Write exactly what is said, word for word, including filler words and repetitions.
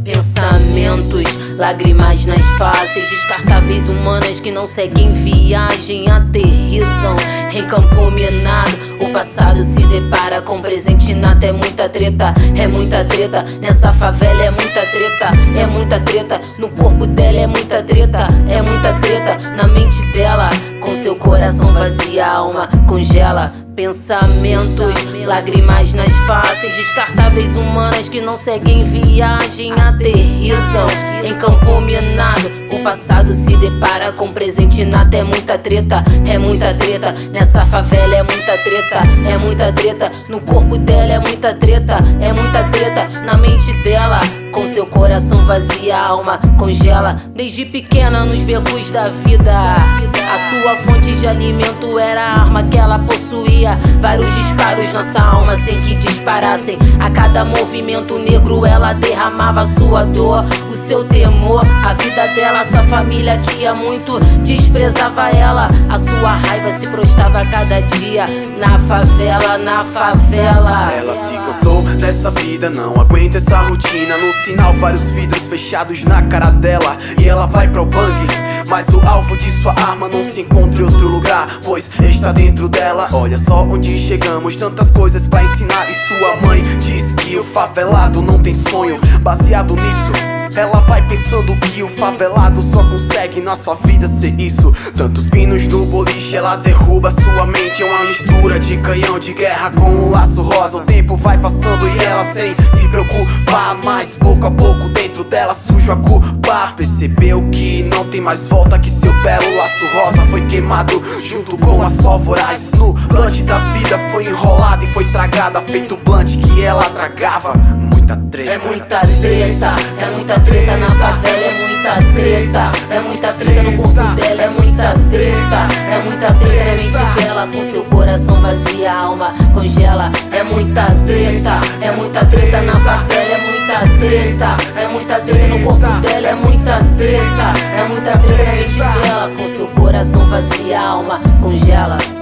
Pensamentos, lágrimas nas faces, descartáveis humanas que não seguem viagem, aterrissam em campo minado. O passado se depara com presente nato. É muita treta, é muita treta. Nessa favela é muita treta, é muita treta. No corpo dela é muita treta, é muita treta. Na mente dela, com seu coração vazia, a alma congela. Pensamentos, lágrimas nas faces, descartáveis humanas que não seguem viagem, aterrissam em campo minado. O passado se depara com presente nato. É muita treta, é muita treta. Nessa favela é muita treta, é muita treta. No corpo dela é muita treta, é muita treta. Na mente dela, com seu coração vazia, a alma congela. Desde pequena nos becos da vida, a sua fonte de alimento era a arma que ela possuía. Vários disparos nessa alma sem que disparassem. A cada movimento negro ela derramava sua dor, o seu temor, a vida dela, sua família que a muito desprezava ela. A sua raiva se prostrava cada dia na favela, na favela. Ela se cansou dessa vida, não aguenta essa rotina. No sinal vários vidros fechados na cara dela, e ela vai pro bang, mas o alvo de sua arma não se encontra em outro lugar, pois está dentro dela. Olha só onde chegamos, tantas coisas pra ensinar. E sua mãe diz que o favelado não tem sonho. Baseado nisso, ela vai pensando que o favelado só consegue na sua vida ser isso. Tantos pinos no boliche, ela derruba sua mente. É uma mistura de canhão de guerra com um laço rosa. O tempo vai passando e ela sem se preocupar, mas pouco a pouco dentro dela surge a culpa. Percebeu que não tem mais volta, que seu belo laço rosa foi queimado junto com as pólvoras. No blunt da vida foi enrolada e foi tragada, feito blunt que ela tragava. Muita treta, é muita treta, é muita treta na favela, é muita treta, é muita treta no corpo dela, é muita treta, é muita treta na mente dela, com seu coração vazio, a alma congela. É muita treta, é muita treta na favela, é muita treta, é muita treta no corpo dela, é muita treta, é muita treta na mente dela, com seu coração vazio, a alma congela.